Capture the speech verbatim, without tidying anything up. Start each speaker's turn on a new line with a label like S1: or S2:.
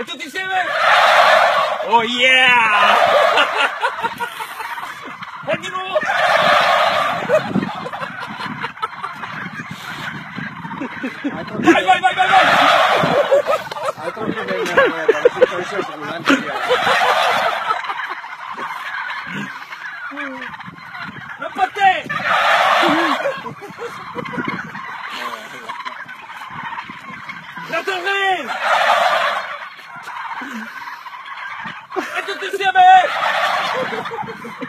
S1: tutti insieme! Oh yeah! E di nuovo! Vai, vai, vai, vai, vai!
S2: Altro che venire da tutto il circolante via.
S1: Non parte! La torre! E tutti insieme!